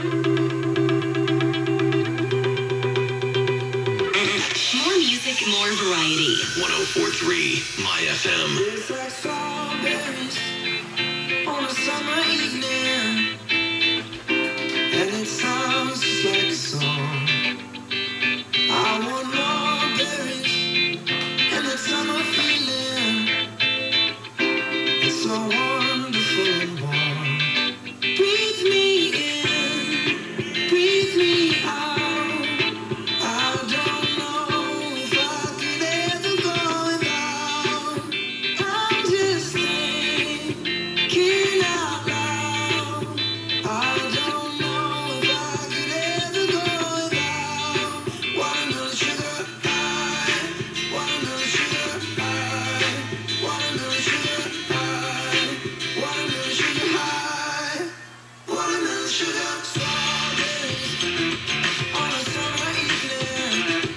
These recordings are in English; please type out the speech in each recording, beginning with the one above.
More music, more variety. 104.3 MyFM. It's like strawberries on a summer evening, and it sounds just like a song. I want more berries and that summer feeling. It's so wonderful and warm. Breathe me in, breathe me out. I don't know if I could ever go without. I'm just thinking out loud. I don't know if I could ever go without. Watermelon sugar high, watermelon sugar high, watermelon sugar high, watermelon sugar high, watermelon sugar strawberries on a summer evening.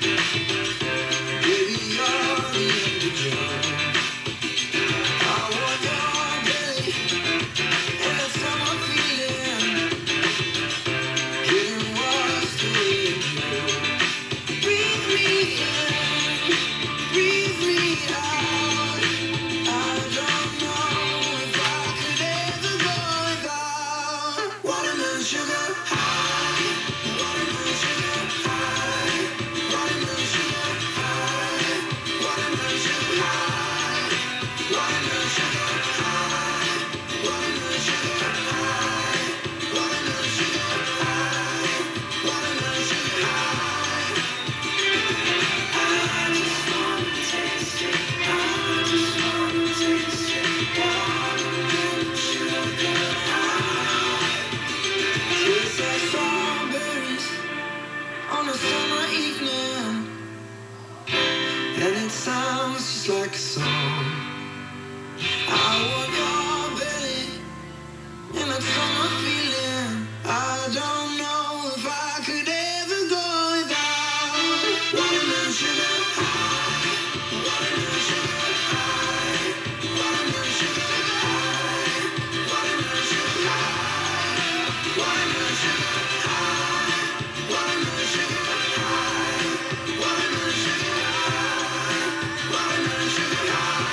Baby, you're the angel. I want your belly and that summer feeling. Getting washed away in you. Breathe me in, breathe me out. I don't know if I could ever go without. Watermelon sugar high, watermelon sugar high, watermelon sugar high, watermelon sugar high, watermelon sugar high, watermelon sugar high, watermelon sugar high, watermelon sugar high. I just wanna taste it. I just wanna taste it. Watermelon sugar high. Tastes like strawberries on a summer evening, and it sounds just like a song. I want your belly and that summer feeling. I don't know if I could ever go without. Watermelon sugar high, watermelon sugar high, watermelon sugar high, watermelon sugar high, watermelon sugar high, watermelon sugar high, watermelon sugar high, watermelon sugar high.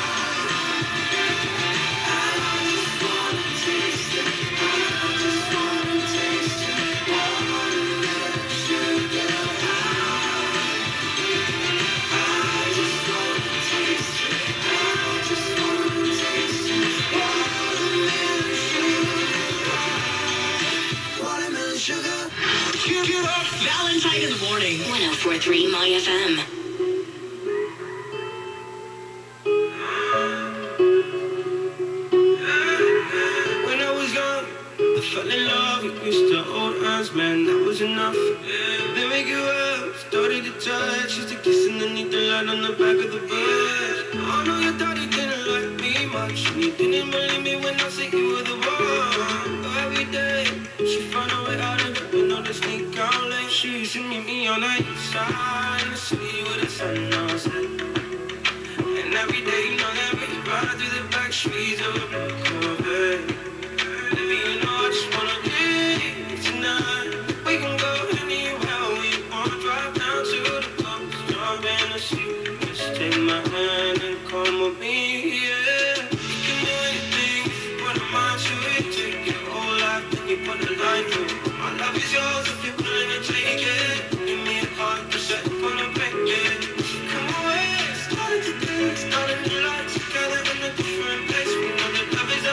I just wanna taste it. I just wanna taste it. Watermelon sugar high. I just wanna taste it. I just wanna taste it. Watermelon sugar high. Watermelon sugar. Valentine in the morning. 104.3 MyFM. When I was young, I fell in love with Mr. Old Hands, man, that was enough. Then we grew up, started to touch, used to kiss underneath the light on the back of the bus. I know your daddy didn't like me much, and you didn't believe me when I said you were the one. But every day, she found a way out of it, you know, to sneak out late. She used to meet me on the east side, in the city with the sun on set. And every day, you know that we ride through the back streets of a blue Corvette. Baby, you know I just wanna leave tonight. We can go anywhere we want. Drive down to the coast, jump in the sea. Just take my hand and come with me, yeah. You can do anything if you put a mind to it. Take your whole life, then you put a line through it. My love is yours if you're willing to take it. Give me a heart to set upon a break it. Come away, started today, started the life together in a different place. We know that love is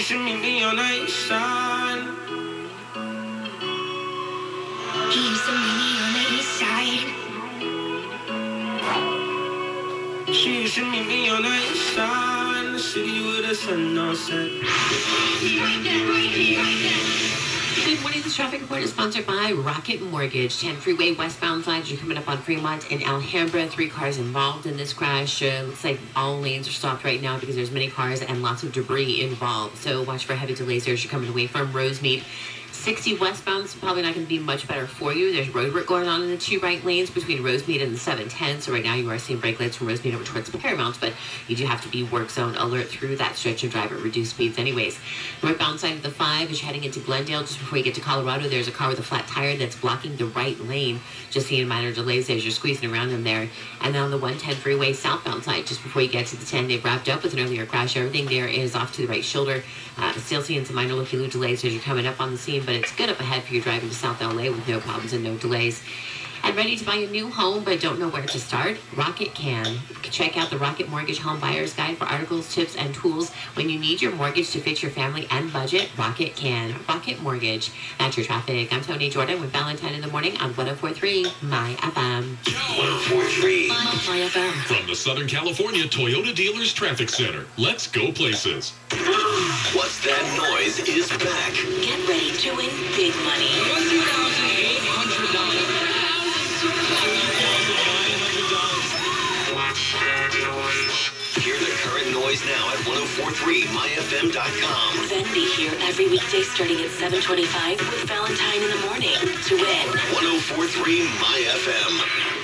should meet me on the east side. He used to meet me on the east side. She used to meet me on the east side, in the city with the sun all set. Good morning. This traffic report is sponsored by Rocket Mortgage. 10 freeway westbound side. You're coming up on Fremont and Alhambra. 3 cars involved in this crash. Looks like all lanes are stopped right now because there's many cars and lots of debris involved. So watch for heavy delays there as you're coming away from Rosemead. 60 westbound is probably not going to be much better for you. There's road work going on in the 2 right lanes between Rosemead and the 710. So right now you are seeing brake lights from Rosemead over towards Paramount, but you do have to be work zone alert through that stretch and drive at reduced speeds anyways. Northbound side of the 5 as you're heading into Glendale, just before you get to Colorado, there's a car with a flat tire that's blocking the right lane. Just seeing minor delays as you're squeezing around them there. And then on the 110 freeway southbound side, just before you get to the 10, they've wrapped up with an earlier crash. Everything there is off to the right shoulder. Still seeing some minor looky-loo delays as you're coming up on the scene, but it's good up ahead for you driving to South LA with no problems and no delays. And ready to buy a new home but don't know where to start? Rocket can. Check out the Rocket Mortgage Home Buyer's Guide for articles, tips, and tools. When you need your mortgage to fit your family and budget, Rocket can. Rocket Mortgage. That's your traffic. I'm Tony Jordan with Valentine in the Morning on 104.3 MyFM. 104.3 MyFM. From the Southern California Toyota Dealers Traffic Center, let's go places. What's That Noise is back. Get ready to win big money. $20,800. Hear the current noise now at 1043myfm.com. Then be here every weekday starting at 7:25 with Valentine in the Morning to win. 1043 MyFM.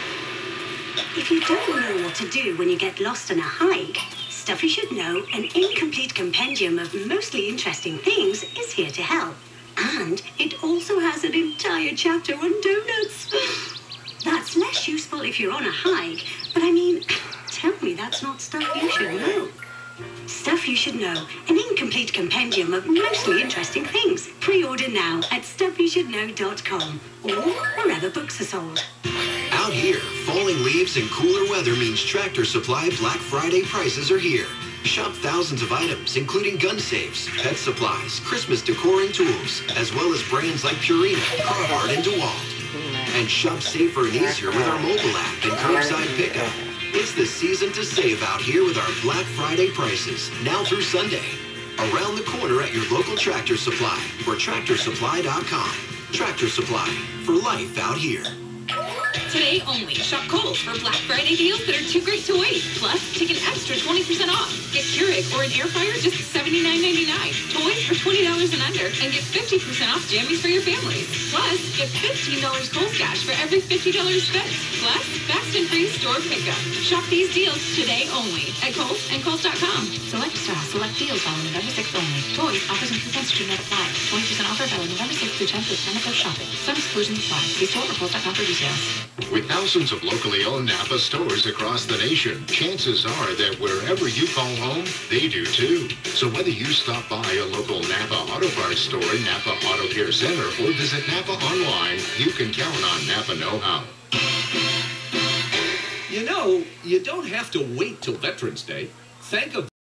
If you don't know what to do when you get lost on a hike, Stuff You Should Know, an incomplete compendium of mostly interesting things, is here to help. And it also has an entire chapter on donuts. That's less useful if you're on a hike, but I mean, tell me that's not stuff you should know. Stuff You Should Know, an incomplete compendium of mostly interesting things. Pre-order now at stuffyoushouldknow.com or wherever books are sold. Out here, falling leaves and cooler weather means Tractor Supply Black Friday prices are here. Shop thousands of items, including gun safes, pet supplies, Christmas decor and tools, as well as brands like Purina, Carhartt, and DeWalt. And shop safer and easier with our mobile app and curbside pickup. It's the season to save out here with our Black Friday prices, now through Sunday. Around the corner at your local Tractor Supply or TractorSupply.com. Tractor Supply, for life out here. Today only, shop Kohl's for Black Friday deals that are too great to wait. Plus, take an extra 20% off. Get Keurig or an air fryer just $79.99. Toys for $20 and under, and get 50% off jammies for your families. Plus, get $15 Kohl's cash for every $50 spent. Plus, fast and free store pickup. Shop these deals today only at Kohl's and Kohl's.com. Select select deals valid November 6th only. Toys, offers, and coupons do not apply. 20% offer valid November 6th through 10th with benefit shopping. Some exclusions apply. See store or Kohl's.com for details. With thousands of locally owned Napa stores across the nation, chances are that wherever you call home, they do too. So whether you stop by a local Napa Auto Parts store, Napa Auto Care Center, or visit Napa online, you can count on Napa know-how. You know, you don't have to wait till Veterans Day. Think of